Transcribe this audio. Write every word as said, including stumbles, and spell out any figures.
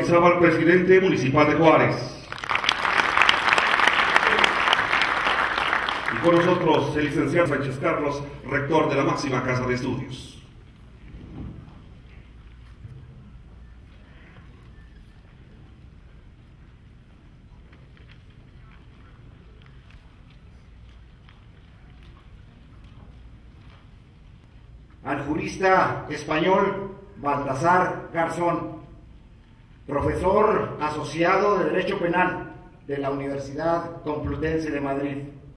Mendizábal, presidente municipal de Juárez. Y con nosotros el licenciado Sánchez Carlos, rector de la máxima casa de estudios. Al jurista español Baltasar Garzón, profesor asociado de Derecho Penal de la Universidad Complutense de Madrid.